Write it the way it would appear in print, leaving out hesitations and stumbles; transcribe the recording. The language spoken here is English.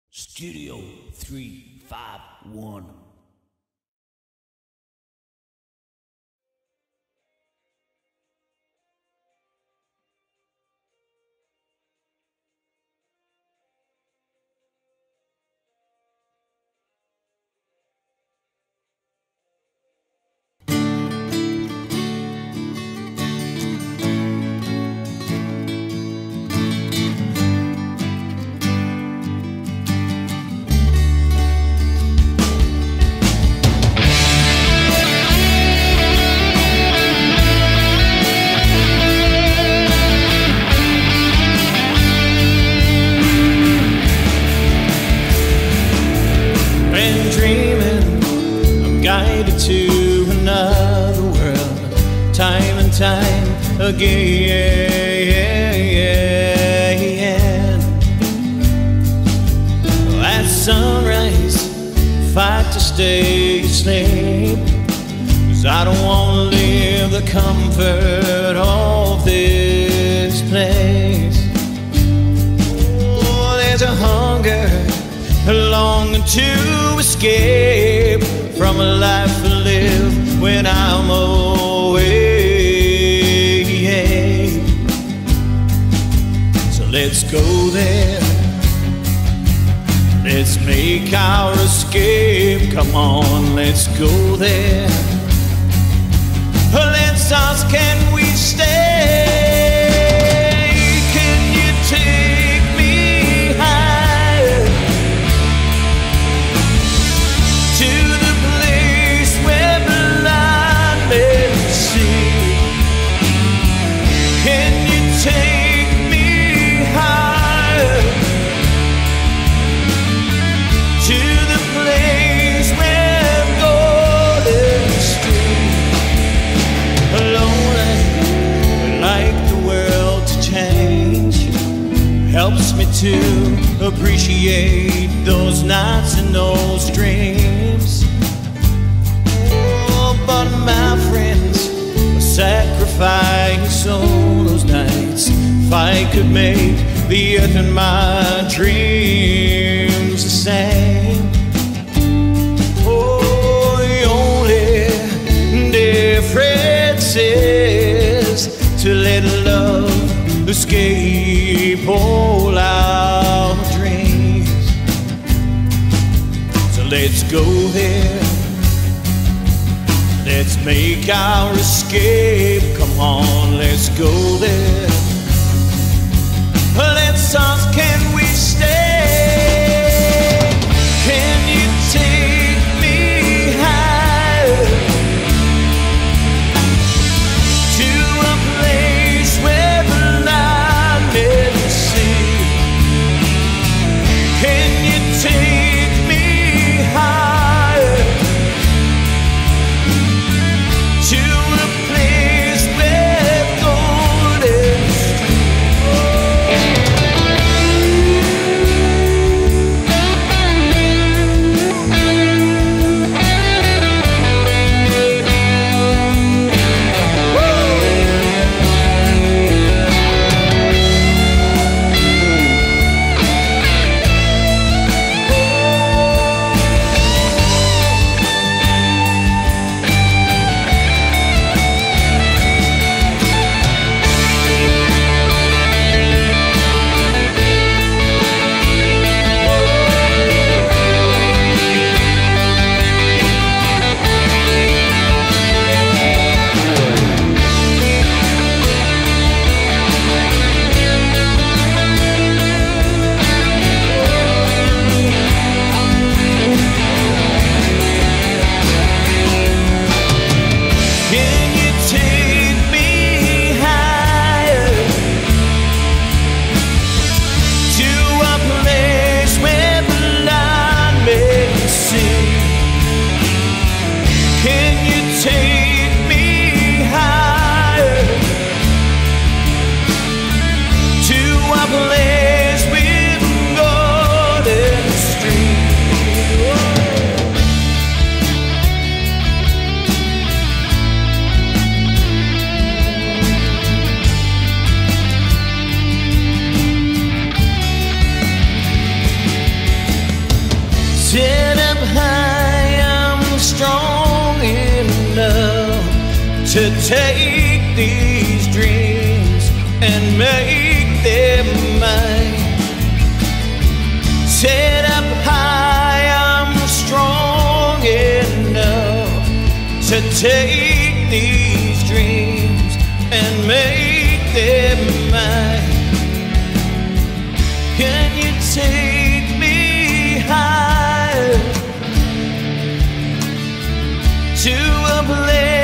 Studio 351. Guided to another world, time and time again. At sunrise, fight to stay asleep, 'cause I don't want to live the comfort of this place. Oh, there's a hunger, a longing to escape from a life to live when I'm away. So let's go there, let's make our escape. Come on, let's go there. Let's ask, can we stay? Can you take me higher to the place where blind men see? Can you take me higher to the place where golden streams? Lonely, like the world to change, helps me to appreciate those nights and those dreams. Oh, but my friends, I sacrifice all those nights if I could make the earth and my dreams the same. Oh, the only difference is to let love escape all our dreams. So let's go there, let's make our escape. Come on, let's go there. Let's ask, can we stay? Can you take me higher to a place where the light never see? Can you take me higher to a place where golden streams? to take these dreams and make them mine. Set up high, I'm strong enough to take these dreams and make them mine. Can you take me higher to a place